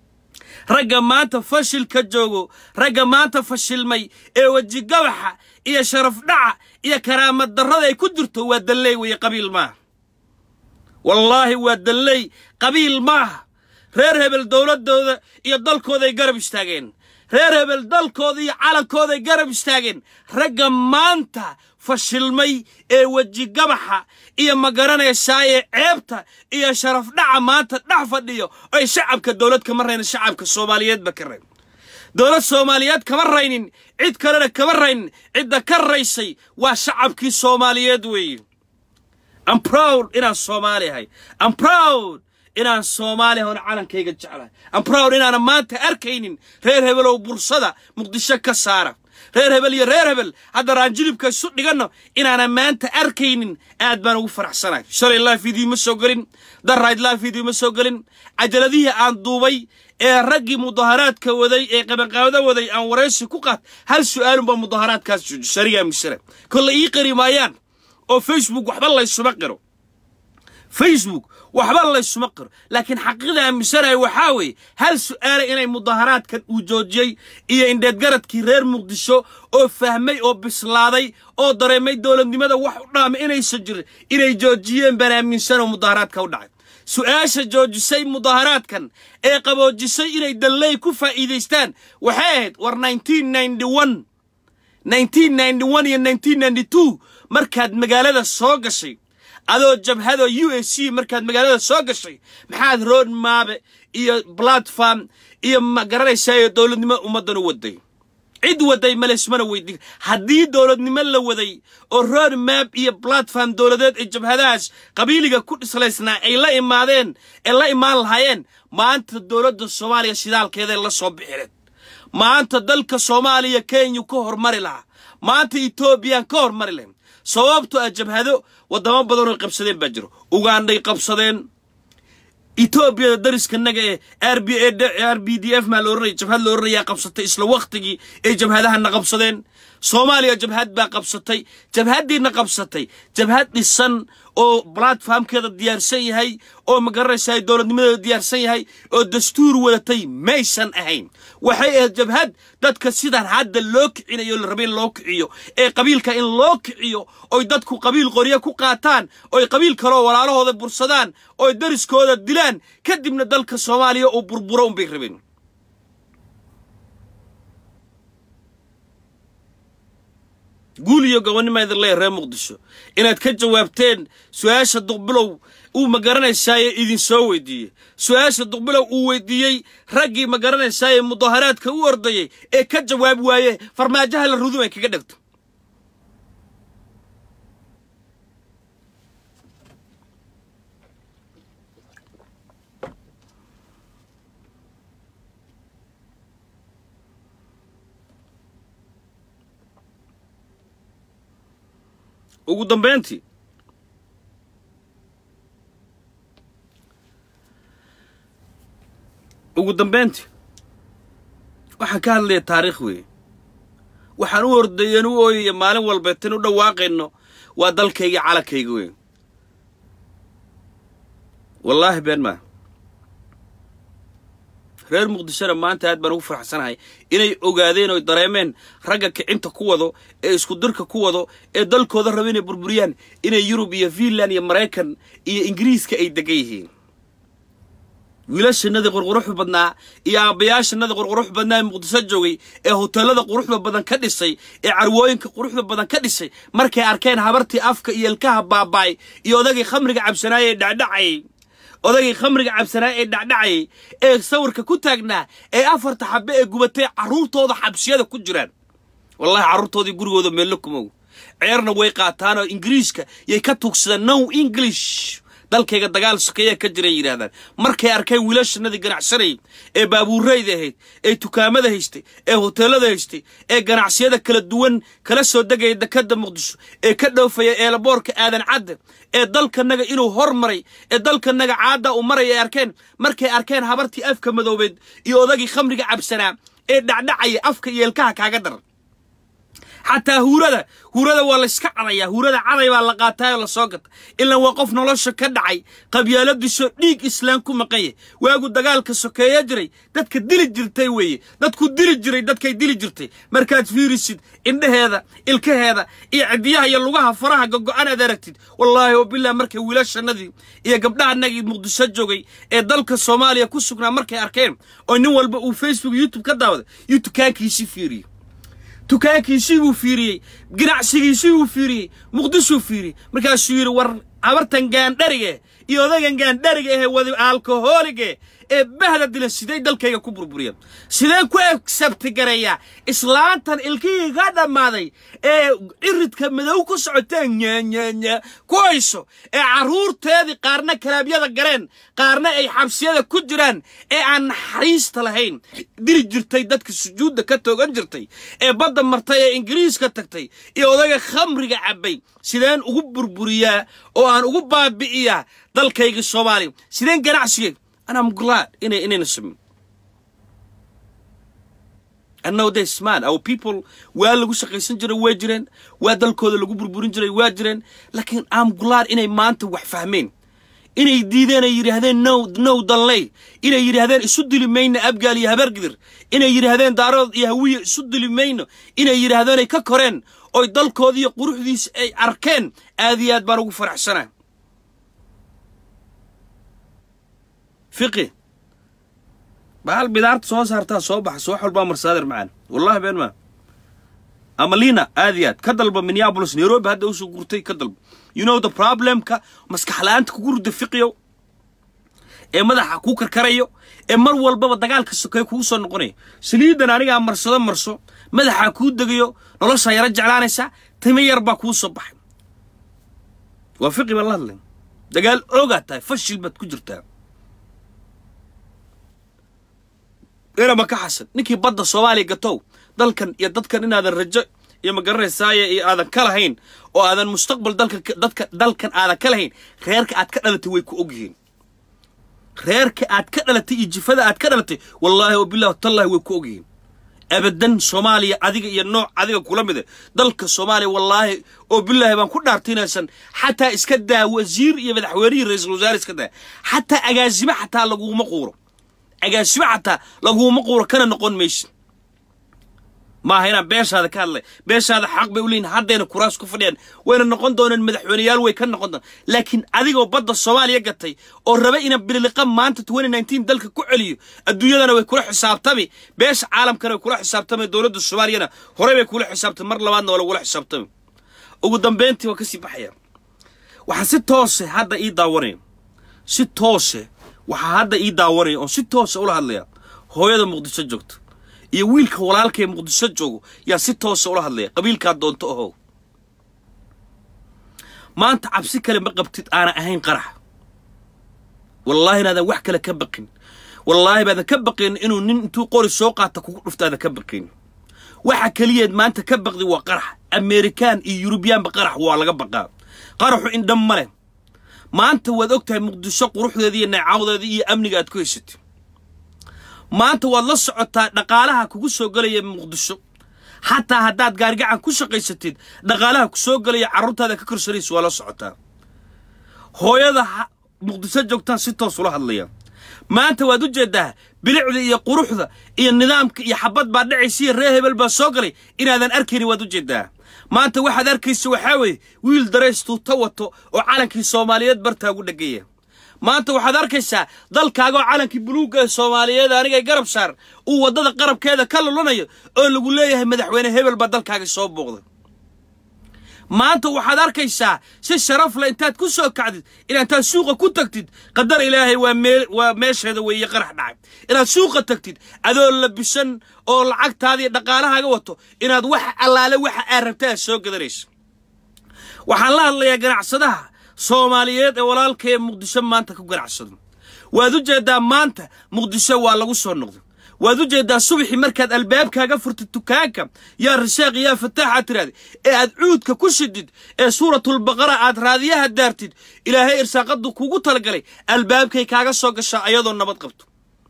ragga maanta fashil ka joogo ragga maanta fashilmay ee waji gabaxa iyo sharaf dhaca iyo karaamad darrada ay ku jirto waa dalay way qabiil ma wallahi waa dalay qabiil ma reer hebel dawladooda iyo dalkooda ay garab istaageen reer hebel dalkooda iyo calankooda ay garab istaageen ragga maanta fashilmay ee waji gabaxa iyo magaranaysaa ee ceebta iyo sharaf dhaca maanta dhax fadhiyo ay shacabka dawlad kama reeyna shacabka Soomaaliyeed ba ka reey dawlad Soomaaliyeed kama reeynin cid kale kama reeynin cidda ka reeysay waa shacabkii Soomaaliyeed weey I'm proud inaan Soomaali ahay I'm proud inaan Soomaali hoon calankayga jeclahay I'm proud inaan maanta arkaynin reer hebel oo bulshada Muqdisho ka saara reer hebel iyo reer hebel hadda raanjilibka isu dhigano inaan maanta arkaynin aad baan ugu faraxsanahay shalay live video ma soo galin darayd live video ma soo galin ajaladii aan duubay ee raggi mudaharaadka waday ee qabanqaawada waday aan wareysi ku qaat hal su'aal ba mudaharaadkaas shariga misra kulli ii qarimayaan oo Facebook waxba la isuma qiro Facebook waxba la isuma qiro laakiin xaqiiqda amisanay waxa weey hal su'aal inay mudaharaadkan uu joojiyay iyo indheed garadkii reer Muqdisho oo fahmay oo bislaaday oo dareemay dawladnimada wax u dhaamay inay sajir inay joojiyeen barnaamijsan oo mudaharaadka u dhacay su'aasha joojisay mudaharaadkan ee qaboojisay inay dalay ku faa'iideystaan waxay ahayd war 1991 iyo 1992 markaad magaalada soo gashay adoo jabhado USC markaad magaalada soo gashay maxaad road map iyo platform iyo magaranaysaa dawladnimo ummadan u waday cid waday maleesmana weydii haddii dawladnimo la waday oo road map iyo platform dawladeed ee jabhadaas qabiiliga ku dhislaysnaa ay la imaadeen ee la imaan lahaayeen maanta dawladda Soomaaliya shidaalkeeda la soo bixireen maanta dalka Soomaaliya Kenya ka hormari lahaa maanta Ethiopia ka hormari lahayn sababtoo ah jabhado wadamo badan oo qabsadeen baa jiro Uganda ay qabsadeen Ethiopia dariskanaga ee RBDF ma loo reeyay jabhad loo reeyay qabsatay isla waqtigii ay jabhadaha qabsadeen Soomaaliya jabhad baa qabsatay jabhadiina qabsatay jabhad dhisan oo platformkeeda diyaarsan yahay oo magaranaysaa dawladnimada diyaarsan yahay oo dastuur wadatay maysan ahayn waxay ahayd jabhad dadka sidan hadda loo kicinayo la rabeen loo kiciyo ee qabiilka in loo kiciyo oo dadku qabiil qoriya ku qaataan oo qabiil kale oo walaalahooda bursadaan oo dariskooda dilaan kadibna dalka Soomaaliya oo burburo un bay rabeen قولي قوانين ما يدري رأي مقدسه إن تكجوابتين سؤال الدقبلو ومقارنة الشاي إذن سوي دي سؤال الدقبلو ودي رجي مقارنة الشاي مظاهرات كوردي كجواب وايه فرما جهل الرذوة كقدرت ugu dambeyntii waxaan ka hadlay taariikh weey waxaan u ordayeen u ooyay maalin walba tan u dhawaaqayno waa dalkayga calakayga weey wallahi been ma reer muqdisho maanta aad baan ugu faraxsanahay inay ogaadeen oo dareemeen ragga kicinta ku wado ee isku dirka ku wado ee dalkooda rabeen inay burburiyaan inay Yurub iyo Finland iyo Mareykan iyo Ingiriiska ay degan yihiin wiilashanada qurqurux badnaa iyo aabayaashanada qurqurux badnaa muqdisho joogay ee hoteelada quruxda badan ka dhisay ee carwooyinka quruxda badan ka dhisay markay arkeen habartii afka iyo ilkaha baabay iyo odagii khamriga cabsanaayay dhacdhacay odagii khamriga cabsanaa ee dhacdhacay ee sawirka ku taagnaa ee afarta xabbe ee gubatay caruurtooda xabsiyada ku jiraan wallahi caruurtoodii gurigooda meel kumow ceerna way qaataan oo Ingiriiska yay ka tugsadaan no English dalkayga dagaal sokeeya ka jiray yiraahdaan markay arkeen wiilashanadii ganacsanay ee baabuurayda ahayd ee dukaamada haystay ee hoteelada haystay ee ganacsiyada kala duwan kala soo degay dekada Muqdisho ee ka dhoofay eelboorka aadan cad ee dalkanaga inuu hormaray ee dalkanaga caada u maray ee arkeen markay arkeen habartii afka madoobeed iyo odagii khamriga cabsanaa ee dhacdhacay afka iyo ilkaha kaaga dar حتى هوردا ولا إسكعريا هوردا عريا ولا قاتاي ولا ساقط إلا وقف نلاش كدعي قبيلة دشو ديك إسلامكم مقية ويقول دجال كسكية جري دتك ديل جرتي ويا دتك ديل جري دتك ديل جرتي مركز فيرسيد إن هذا الك هذا إعديها يلوجها فرها جو أنا دركتي والله وبالله مركز ولاش النذي يا قبلها النجي مقدس جوجي دلك الصوماليا كسكنا مركز أركان ونوال وفيسبوك يوتيوب كذا يوتيوب كاكي سفيري تكاكي شيء فيري جناعسي شيء فيري مقدسو فيري مركز شير ور عبرتن جان درجة يوذا جان درجة هو الكحولية بهذا الدين سيدي دلكيا كبر بريان سيدي كوي سبت جريا إسلامتن الكي غدا ماذي إرد كمدو كسعتين نيا كويسو عرور تادي قارنا كلابيا جرين قارنا أي حبسيا كجران عن حريص تلهين دير جرتي دتك السجود دكتو جرتي بدل مرتي إنجليز كتكتي يوذا خمر عبي سيدان أقبر بريا أو أن أقبر بيا دلكيا الصومالي سيدان جناعسي أنا glad إني نسمع. I know this man. Our people well لقوا شقيسين جري واجرين وادل كود لقوا بربورين جري واجرين لكن I'm glad إني ما أنت وحفهمين إني يديدين يري هذين no ضلي إني يري هذين يسد لي مين أبقى لي هبرقدر إني يري هذين دارود يهوي يسد لي مين إني يري هذين يككرين أو يدل كود يقروح ذيس أي أركان هذه بارو فرح سنة فقه بحال بدارت صوص هرتا صوبح صوح البامر صادر معانا والله بين ما أمالينا آذيات كدلب مينيابوليس نيروبي هذا وش قرتي كدلب you know the problem ka maskaxlaanta ku gurdo fiqiyo ee madaxa ku karkarayo ee mar walba dagaalka sokay ku soo noqonay saliidan aniga marso madaxa ku degayo nolosha yara jeclaanaysa timo yar ba ku soo baxay waa fiqi wallahi dagaal ogaatay fashil bad ku jirtaa era ma ka xasan ninkii badda Soomaaliya gatow dalkan iyo dadkan inaadan rajo iyo ma garanaysaay iyo aadan kala hayn oo aadan mustaqbal dalkan aadan kala hayn reerka aad ka dhalatay way ku ogyihiin reerka aad ka dhalatay iyo jifada aad ka dhalatay wallahi wa billahi tallahi way ku ogyihiin abadan Soomaaliya adiga iyo nooc adiga kula mid dalka Soomaaliya wallahi oo billahi baan ku dhaartinaysan xataa iska daa wasiir iyo madaxweyne ra'iisul wasaare iska daa xataa agaasima xataa laguma quuro kana noqon meesha ما هنا بيش هذا كله بيش هذا حق بيقولين هذين كراس كفريان وين نقدون المدحونيال وين نقدون لكن أديكوا بدأ الصومال يقطي والربعين باللقاء ما أنت 2019 دلك كعلي الدنيا أنا ويكون حساب تمي بيش عالم كانوا يكون حساب تمي دولة الصوماليين هرب يكون حساب تمر لوانا ولا ولا حساب تمي وقدام بنتي وكسي بحير وحسيت توسه هذا إيه داورين ست توسه وهذا إيه داورين أو ست توسه ولا هذا هو هذا مقدس الجوت iyo wiilka walaalkay Muqdisho joogo yaa si toos ah ula hadlay qabiilka doonto oo maanta cabsi kale ma qabtid aan ahayn qarax wallahi inaadan wax kale ka baqin wallahi baad ka baqin inuu nin intuu qori soo qaata kugu dhuftaada ka baqin waxa kaliyeed maanta ka baqdi waa qarax American iyo European ba qarax waa laga baqaa qaraxu in dam male maanta waad ogtahay Muqdisho quruxdeedii iyo naacawdeedii iyo amniga aad ku heshatay maanta waad la socotaa dhaqaalaha kugu soo galaya Muqdisho hatta hadaad gaargacan ku shaqaysatid dhaqaalaha ku soo galaya carruurtaada ka korsanayso waa la socotaa hooyada Muqdisho joogta si toos ula hadlaya maanta waad u jeedaa bilicda iyo quruxda iyo nidaamka iyo xabad baa dhacaysiin reer hebel baa soo galay inaadan arkayni waad u jeedaa maanta waxaad arkaysaa waxa weey wiil dareystu tawato oo calankii Soomaaliyeed barta ugu dhagaya maanta waxaad arkaysaa dalkaaga calankii buluuga ee Soomaaliyeed aniga garab saar uu wadada qarabkeeda ka lulanayo oo lagu leeyahay madaxweyne hebel ba dalkaaga soo booqday maanta waxaad arkaysaa si sharaf leh intaad ku soo kacdid inaad suuqa ku tagtid qadar ilaahay waa meesheeda way qarax dhacay inaad suuqa tagtid adoo labisan oo lacagtaadii dhaqaalahaaga wato inaad wax allaale waxa aad rabtaa soo gadanayso waxaan la hadlayaa ganacsadaha Soomaaliyeed ee walaalkay Muqdisho maanta ku ganacsado waad u jeedaa maanta Muqdisho waa lagu soo noqday waad u jeedaa subaxi markaad albaabkaaga furtid dukaanka yaa rishaaq yaa fataaxa tiraad ee aad cuudka ku shidid ee suuratul baqara aad raadiyaha daartid ilaahay irsaaqadu kugu talagalay albaabkay kaaga soo gashaa ayadoo nabad qabto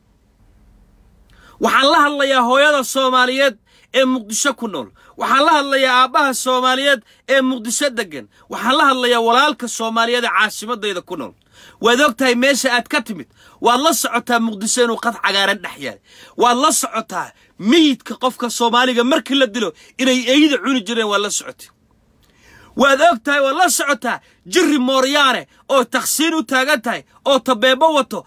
waxaan la hadlayaa hooyada Soomaaliyeed ee Muqdisho ku nool waxaan la hadlayaa aabaha Soomaaliyeed ee Muqdisho degan waxaan la hadlayaa walaalka Soomaaliyeed ee caasimadayda ku nool waad ogtahay meesha aad ka timid waad la socotaa Muqdisho inuu qad cagaaran dhaxyaal waad la socotaa meedka qofka Soomaaliga markii la dilo inay eeyada cuni jireen waad la socotay waad ogtahay waad la socotaa jirri Mooryaane oo takhsiin u taagan tahay oo tabeebo wato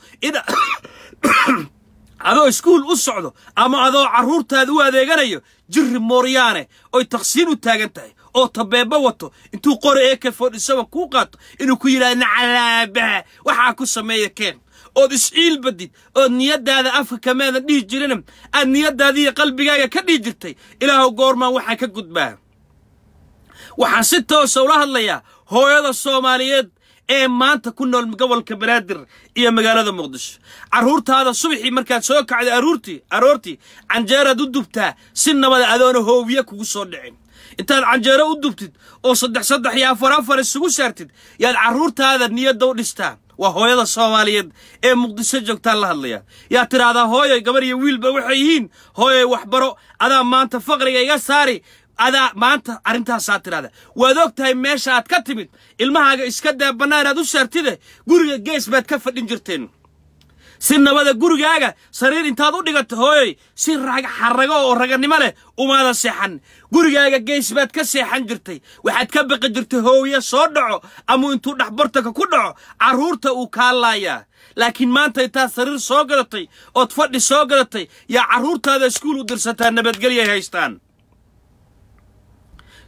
adoo iskuul u socdo ama adoo carruurtaada u adeeganayo jirri Mooryaane oo takhsiin u taagan tahay oo tabeebo wato intuu qori AK47 ku qaato inuu ku yiraahdo nacalaaba waxa ku sameeyo keen oo isciil badid oo niyadaada afka kameeda dhig jireen aan niyadaada iyo qalbigaaga ka dhig jirtay ilaahu goormaan waxa ka gudbaa waxaan si toos ah ula hadlayaa hooyada Soomaaliyeed ee maanta ku nool gobolka Banaadir iyo magaalada Muqdisho carruurtaada subaxii markaad soo kacday aroortii canjeerad u dubtaa si nabad adoon hoobiye kugu soo dhicin intaad canjeero u dubtid oo saddex iyo afar isugu saartid yaad carruurtaada niyada u dhistaa waa hooyada Soomaaliyeed ee Muqdisho joogta la hadlaya yaa tiraada hooyo gabar iyo wiilba waxay yihiin hooyo waxbaro adaa maanta faqriga iga saari ada maanta arintaas aad tiraada waad ogtahay meesha aad ka timid ilmahaaga iska daa banaan aad u saartide guriga gees baad ka fadhin jirteen si nabada gurigaaga sariir intaad u dhigato hooy si xarago oo raganimo leh umaada seexan gurigaaga gees baad ka seexan jirtay waxaad ka baqi jirtay hooyo soo dhaco ama intuu dhaxbartaka ku dhaco carruurta uu kaalaaya laakiin maanta inta sariir soo galatay oo fadhi soo galatay yaa carruurtaada iskuul u dirsataa nabadgelyo haystaan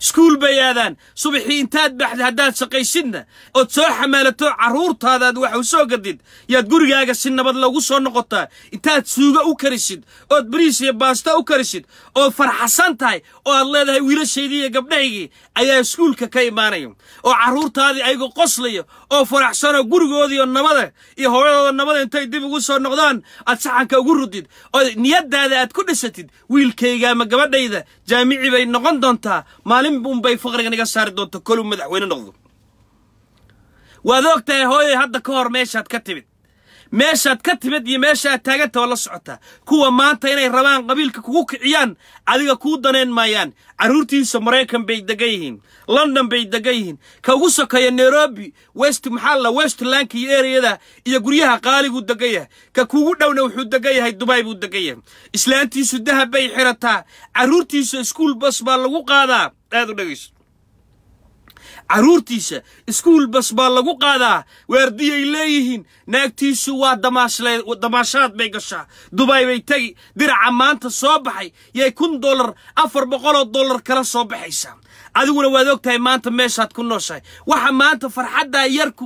iskuul bay aadaan subaxii intaad baxda haddaad shaqaysidna ood soo xamaalato carruurtaadaad wax u soo gadid yaad gurigaaga si nabad lagu soo noqotaa intaad suuga u karisid ood bariis iyo baasta u karisid oo farxasan tahay oo aad leedahay wiilashaydii iyo gabdhahaygii ayaa iskuulka ka imaanaya oo carruurtaadii ayagoo qoslaya oo faraxsanoo gurigoodii oo nabada iyo hooyadooda nabada intay dib ugu soo noqdaan aad saxanka ugu rudid oo niyadaada aad ku dhisatid wiilkayga ama gabadhayda jaamici bay noqon doontaa maalin bunbay faqriga naga saari doonta koluu madaxweyne noqdo waad ogtahay hooyay hadda ka hor meeshaad ka timid iyo meeshaad taaganta oo la socota kuwa maanta inay rabaan qabiilka kugu kiciyaan adiga kuu daneen maayaan carruurtiisa Mareykan bay degan yihiin London bay degan yihiin ka ugu sokeeya Nairobi Westland iyo areada iyo guryaha qaaligu degan yahay ka kugu dhawna wuxuu degan yahay Dubai buu degan yahay islaantiisu dahab bay xirataa carruurtiisa iskuul bas baa lagu qaadaa aad u dhageyso carruurtiisa iskuul bas baa lagu qaadaa weerdiyay leeyihiin naagtiisu waa damaashaad bay gashaa Dubai bay tagi diraca maanta soo baxay yay $1,000 $400 kala soo baxaysaa adiguna waad ogtahay maanta meeshaad ku nooshahay waxa maanta farxadda yar ku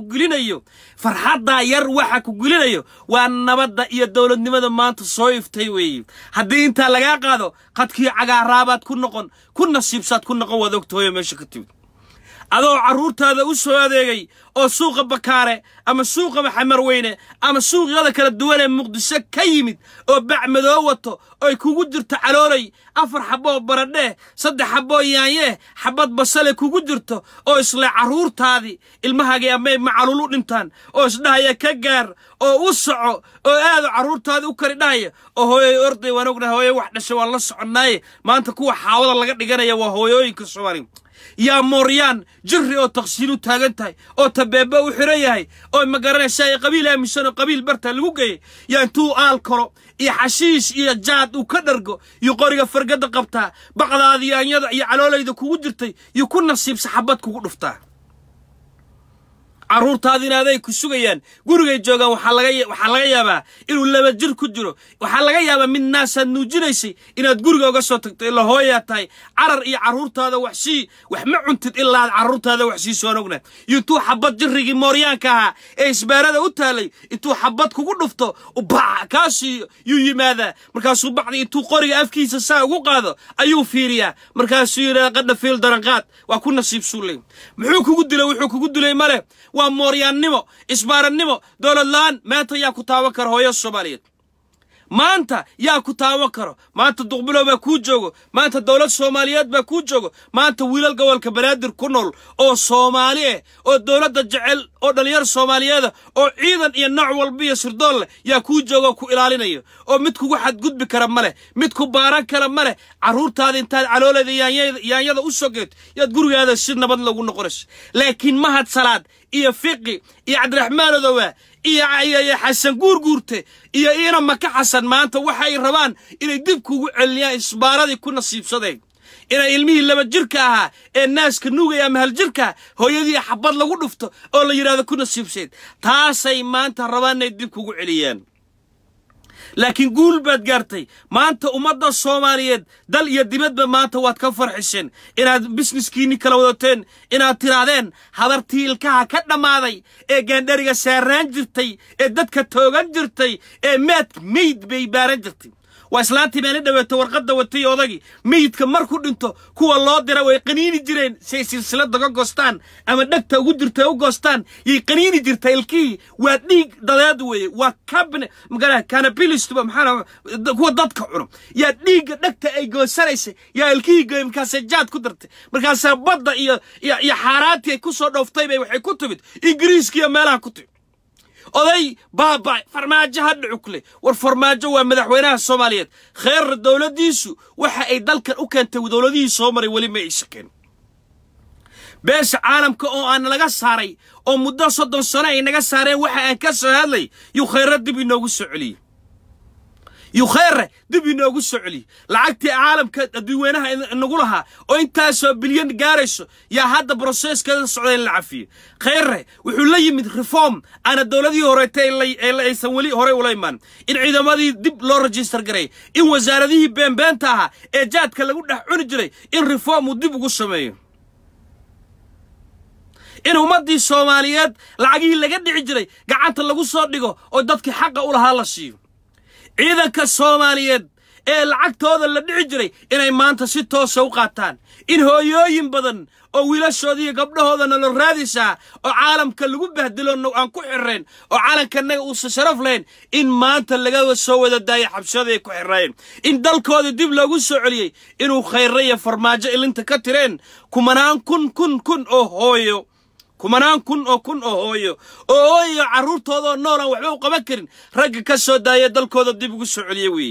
gulinayo waa nabadda iyo dawladnimada maanta soo iftay weeye haddii inta laga qaado qadkii cagaaraabaad ku nasiibsaad ku noqon waad ogtahay meesha ka timid adoo carruurtaada u soo adeegay oo suuqa Bakaare ama suuqa Maxamar Weyne ama suuqyada kala duwan ee Muqdisho ka yimid oo bacmadoo wato oo kugu jirto caloolay 4 xabo baradhe 3 xabo yaanye xabad basal kugu jirto oo isla carruurtaadi ilmahaaga ama macalul u dhintaan oo isdhahaya ka gaar oo u soco oo aad carruurtaadi u kari dhahaya oo hooyay orday waan ognahay hooyay wax dhashay waan la soconay maanta kuwa xaawada laga dhiganaya waa hooyooyinka Soomaaliyeed يا موريان جري أو تغسيلو تاجنتاي أو تبابا وحرياي أو مقارنة قبيلة مشان قبيل برتا لوجي يا انتو الكرو يا حشيش يا جاد وكدرجو يقارق فرقة قبتها بعض هذه يا على إذا كودرتي يكون نصيب سحبات كودفتا carruurtaadina aday ku sugayaan gurigay joogan waxa laga yaabaa inuu laba jir ku jiro waxa laga yaabaa mid naasa nuujinaysay inaad guriga uga soo tagto ilaa hooyaa tahay carar iyo carruurtaada wax ma cuntid ilaa carruurtaada wax soo noqna intuu xabad jirrigi mooryaanka ah ee isbaarada u taalay intuu xabad kugu dhufto kaasi yimaada markaasuu bacdi intuu qoriga afkiisa saa ugu qaado ayuu fiiriyaa markaasuu yiraahdo qadda fiil daranqaad waa ku nasiib suulay wuxuu kugu dilay male waa mooryaannimo isbaarannimo dawlad la'aan maanta yaa ku taaban karo hooyo Soomaaliyeed maanta yaa ku taaban karo maanta duqbulo baa ku joogo maanta dawlad Soomaaliyeed baa ku joogo maanta wiilal gobolka Banaadir ku nool oo Soomaali ah oo dawladda jecel oo dhalinyar Soomaaliyeed oo ciidan iyo nooc walba iyo sirdoon yaa ku joogo ku ilaalinayo oo mid kugu xad gudbi kara male mid ku baaran kara male carruurtaada intaad calooleeda yaanyada u sogeed yaad gurigaada si nabad lagu noqonays laakiin mahad salaad iyo fiqi iyo Cabdiraxmaan Odowa iyo Xasan Guurguurte iyo ina Maka Xasan maanta waxay rabaan inay dib kugu celiyaan isbaaradii ku nasiibsadeen ina ilmihii laba jirka ahaa ee naaska nuugay ama hal jirka hooyadii xabad lagu dhufto oo la yiraahdo ku nasiibseed taasay maanta rabaan inay dib kugu celiyaan laakiin guul baad gaartay maanta ummadda Soomaaliyeed dal iyo dibadba maanta waad ka farxiseen inaad businesskiini kala wadateen inaad tiraadeen habartii ilkaha ka dhamaaday ee gaandhariga saaraan jirtay ee dadka toogan jirtay ee meyd bay baaran jirtay وإسلامتي بين الدولة ورقد وتي وضجي ميت كمر كل أنتو كوا الله درا ويقنيني جرين سلسلة دقة قستان أما دكتة وجرت قستان يقنيني جرت الكي وديك ضيادوي وكابن مقاله كان بيلست بمحنا هو ضدك عرم يا ديك دكتة أي قسريس يا الكي قيم كاسجات قدرت مركز بدأ يا حارات يكسر نفطي وحي كتبت إنجليز كي مالها كتب oday baaba farmaajo hadcukle war farmaajo waa madaxweynaha Soomaaliyeed khayr dawladiisu waxa ay dalkan u keentay dawladihii Soomaaliya wali ma ishaqeen beesha caalamka oo aan laga saaray oo muddo 30 sano ay naga saareen waxa aan ka soo hadlay yu khayr dib inoogu soo celiyay يخير دبي نوجو سعلي لعقتي عالم كدوينها نقولها وأنت سو بليون جارش يا هذا بروسيس كذا السعوديين العافية خيره وحلي من ريفورم أنا الدولة دي هوريتي اللي يسوي هوري ولا يمان إن عيدا ما دي دب لو رجستر جري إن وزارة دي بين بنتها إيجاد كلا قلنا عنجري إن ريفورم ودب قصمية in ummadii Soomaaliyeed lacagii laga dhici jiray gacanta lagu soo dhigo oo dadkii xaq u lahaa la siiyo ciidanka Soomaaliyeed ee lacagtooda la dhici jiray inay maanta si toos ah u qaataan in hooyooyin badan oo wiilashoodii gabdhahoodana la raadisaa oo caalamka lagu bahdilo aan ku xireen oo caalamkanaga uu sharaf leen in maanta laga soo wada daayay xabshada ay ku xireen in dalkooda dib loogu soo celiyay inuu khayriya farmaajo ilinta ka tireen kumanaan kun oo hooyo kumanaan kun oo hooyo caruurtooda nool aan waxba u qaban karin ragga ka soo daayay dalkooda dib ugu soo celiyay weey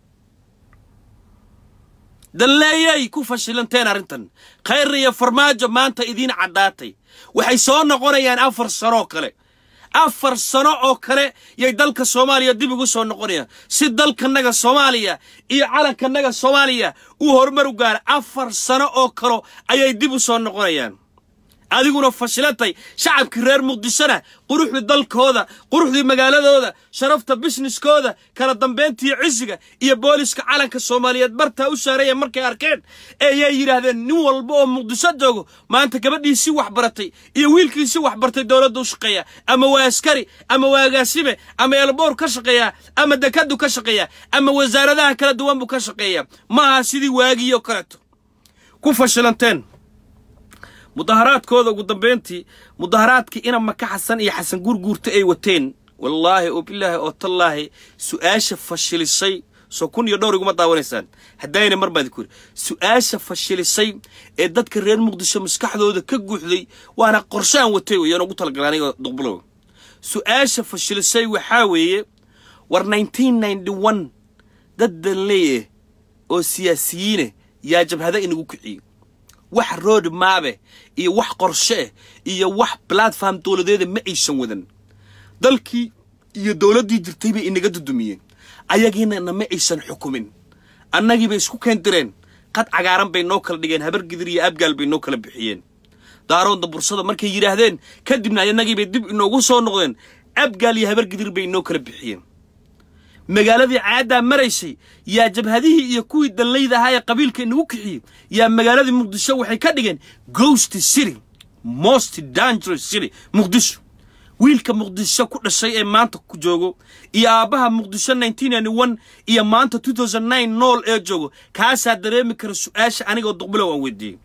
دلّيي كوفا شلنتين أرنتن خير يا فرماجة ما أنت إدين عداتي وحيسون نقولي يعني أفر سروكله أفر سروكله يدلك الصومالية دي بيقولون نقولي سيدلك النجا الصومالية على كنجا الصومالية وهرمرو قال أفر سروكله أي دي بيقولون نقولي يعني أديكونا فشلتي شعب كرير مقدسنا قروح للدلك هذا قروح للمجالات هذا شرفت بيزنس كذا كانت ضمبنتي عزقة يا بوليسك على كالصوماليات برتها وشارية مركي أركان يا هذا نوال بو مقدسات جوجو ما أنت كبدي يسوح برتي يويلك يسوح برتي دولة دوشقية أما واسكري أما واجاسمة أما يلبور كشقية أما دكادو كشقية أما وزارة ذا كلا دوام كشقية ما سيدي واجي يوكرت كوفا شلنتين مظاهرات كذا قدامبنتي مظاهرات كإنا ما كحسن يا حسن جور تأي وتين والله وبالله وتالله سؤاش فشل الشيء سكون يدور يقوم طاول إنسان هداينا مرة بذكر سؤاش فشل الشيء إدت كرير مقدس مسكح ذو ذا كجوح ذي وأنا قرشان وتيو يا نقول لك يعني ضبلو سؤاش فشل الشيء وحاوي ور 1991 ضد اللي أو سياسيين يجب هذا إنه كعي wax road maabe iyo wax qorshe iyo wax platform dawladeed ma aysan wadan dalkii iyo dawladii jirtay bay inaga dudumiyeen ayagiina ma aysan xukumin annagii bay isku keendireen qad cagaaran bay noo kala dhigeen habar gidir iyo abgaal bay noo kala bixiyeen daaroonda bursada markay yiraahdeen kadibna annagii bay dib inoogu soo noqdeen abgaal iyo habar gidir bay noo kala bixiyeen magaaladii caada maraysay yaa jabhadihii iyo kuwii dallayda ahaa ee qabiilka inagu kixiyay yaa magaaladii muqdisho waxay ka dhigeen ghost city most dangerous city muqdisho wiilka muqdisho ku dhashay ee maanta ku joogo iyo aabaha muqdisho 1991 iyo maanta 2009 nool ee joogo kaasaa dareemi kara su'aasha anigoo duqbilow aan weydiiyey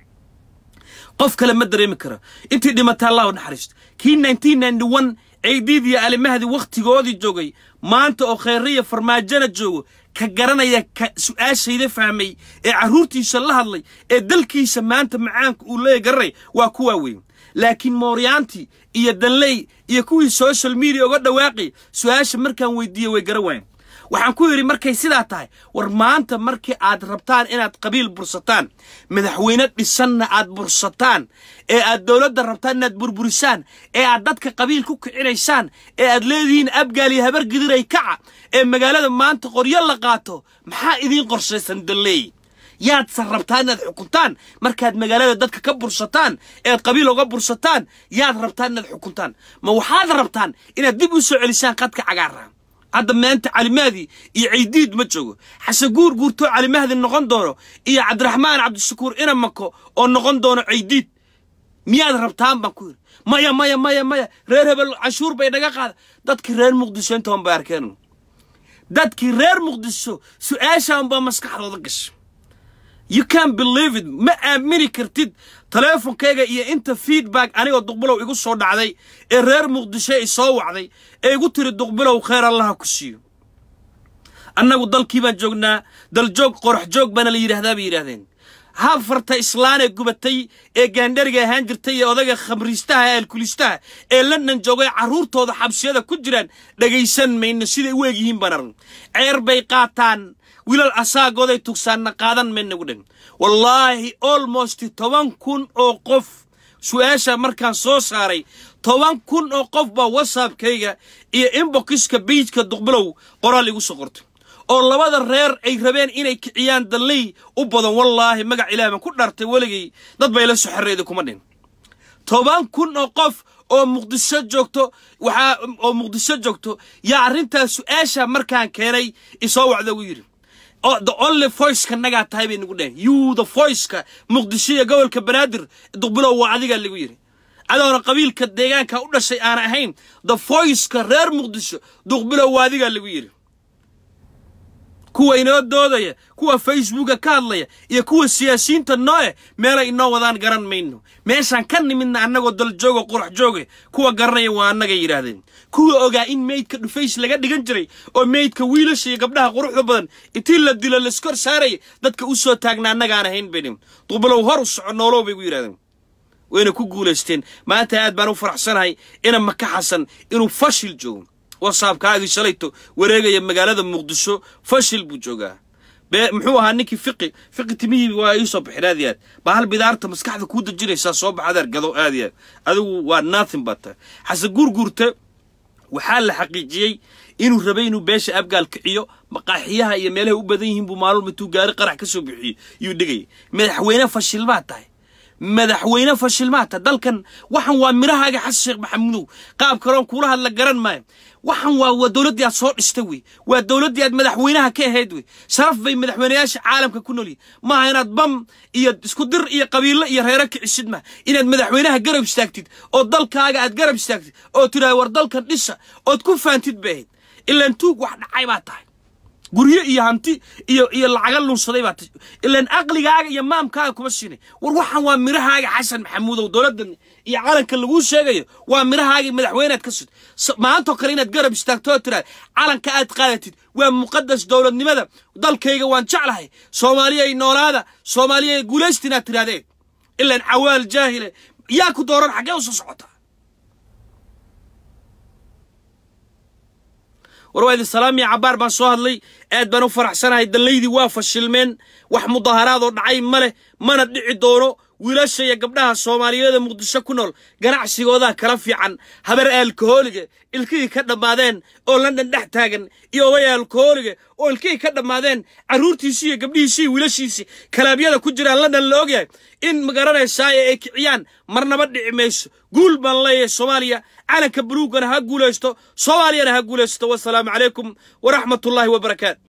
qof kale ma dareemi kara intii dhimatay Allah u naxariisto kii 1991 عيديد يا علي مهدي وقت جودي جوجي ما أنت أخيرية فرماجنا جوجو كجرنا سؤال شيء فهمي عرورتي شلها الله دلكي سما أنت معانك ولا جري وكواوي لكن موريانتي يدلي يكوي سوشيال ميديا وقد واقي سؤال مركان ويديه ويجروين waxaan ku yiri markay sidaa tahay war maanta markii aad rabtaan inaad qabiil bursataan madaxweyne dhisanna aad bursataan ee aad dawladda rabtaan inaad burburisaan ee aad dadka qabiil ku kicinaysaan ee aad leedihiin abgaal iyo habar gidiray kaca ee magaalada maanta qoryo la qaato maxaa idin qorshaysan dalay yaad sarrabtaan inaad xukuntaan markaad magaalada dadka ka bursataan ee qabiil uga bursataan yaad rabtaan inaad xukuntaan ma waxaad rabtaan inaad dib u soo celisaan qadka cagaaran هذا ما أنت علي مهدي يعيديد متجو حسجور جورتو علي مهدي النقندورو إيه عبد الرحمن عبد الشكور إنا مكو أو النقندورو عيديد مياد ربطان بكور مايا رير بالعشور بينك هذا دتك رير مقدسو أنتهم باركانو دتك رير مقدسو سؤاشا بمسكح رضقش you can't believe it ما أمني كرتيد تلفون كيجا إيه أنت فيدباك أنا والدقبلة ويقول صور عادي الرير مقدسة يصور عادي يقول تري الدقبلة وخير الله كشيو أنا وضل كيما جوجنا دل جوج قرح جوج بنا اللي يرهدا بيرهدين هافرت إسلام الجبتي جاندرجا هانجرتي وذاك خمريستها الكوليستها لأن نجوجي عرور توضح حبسي هذا كجران لجيسن من نسيد واجهين بنرن عير بيقاتان ولا الأساق وذي تكسان قادن من نقدن والله almost 10 كون أوقف سؤاشا مركان صوصاري 10 كون أوقف بوصاب كيجا إيه إنبوكيس كبيج كدقبلو قرالي وسقرت والله هذا الرير أي ربين إني كعيان دلي أبدا والله مجا إلهي من كل نرتي ولقي ضد بيلا سحر يدكم منين 10 كون أوقف أو مقدسات جوكتو أو مقدسات جوكتو يا عرنتا سؤاشا مركان كيري يصوع ذوير the only voice can naga tahay نقولين you the voice ka مقدسية قول كبنادر دقبلوا وعديك اللي ويري adoona qabiilka deegaanka u dhashay aan ahayn the voice-ka reer muqdisho duqbilow waadiga lagu yiri kuwa inoo doodaya kuwa Facebook ka hadlaya iyo kuwa siyaasiyiinta nooe meelay inoo wadaan garan mayno meeshan ka nimidna annagoo dal joogo qurux jooge kuwa garanaya waa annaga yiraahdeen kuwa ogaa in meydka dhufays laga dhigan jiray oo meydka wiilasha iyo gabdhaha quruxda badan intii la dilo la iskor saaray dadka u soo taagna annaga aan ahayn beenim duqbilow hor u soconoolo bay u yiraahdeen wayna ku guuleysteen maanta aad baan u faraxsanahay ina Maka Xasan inuu fashil joogo وصابكاغي شليتو wareegaya magaalada Muqdisho fashil buu joogaa muxuu ahaa ninkii fiqi timihi waa ii soo bixinaadiyad bahal bidaarta maskaxda ku dajinaysa soo baxadeer gado aadiyad adigu waa nothing but xasa gurgurta waxa la xaqiijiyay inuu rabay inuu beesha abgaal kiciyo maqaaxiyaha iyo meelaha u badan yihiin buu maalmo intuu gaari qarax ka soo bixiyay iyuu dhigay madaxweyne fashil baa tahay madaxweyne fashil ma ta dalkan waxan waa mirahaaga xasan sheekh maxamuud qaab karoon kula hadla garan maayo waxan waa dawladii aad soo dhistay way waa dawladii aad madaxweynaha ka ahayd way sharaf bay madaxweynayaasha caalamka ku nool ma inaad bam iyo isku dir iyo qabiilo iyo reer ka cishid ma inaad madaxweynaha garab istaagtid oo dalkaaga aad garab istaagtid oo tiraay war dalkan dhisa oo ku faantid bayd ilaa intuu wax dhacay baa tahay guriye iyo hanti iyo lacag lunsaday baa ilaan aqligaaga iyo maamkaaga kuma siinay war waxan waa mirahaaga xasan maxamuud oo dawladdan iyo calanka lagu sheegayo waa mirahaaga madaxweynaad ka sid maanta kale inaad garab istaagto tiraad calanka aad qaadatid waa muqaddas dawladnimada dalkayga waan jeclahay Soomaaliya ay noolaada Soomaaliya ay guuleystina tiraadeen ilaan cawaal jaahile yaa ku dooran xagee u soo socota ورواد السلام يا عبار بان سو هادلي aad baan u faraxsanahay dalaydii waa fashilmeen wax mudaharaad oo dhacay male mana dhici doono wiilasha iyo gabdhaha Soomaaliyeed Muqdisho ku nool ganacsigooda kala fiican habar alkoholiga ilkii ka dhamaadeen oo London dhex taagan iyo way alkoholiga oo ilkii ka dhamaadeen caruurtiisii iyo gabdhihiisii wiilashiisii kalaabyada ku jira London la ogyahay in magaranaysaa ay kiciyaan marnaba dhici mayso guul baan leeyahay Soomaaliya calanka buluugana ha guuleysto Soomaaliyana ha guuleysto wassalaamu calaykum wa rahmatullahi wa barakaatuh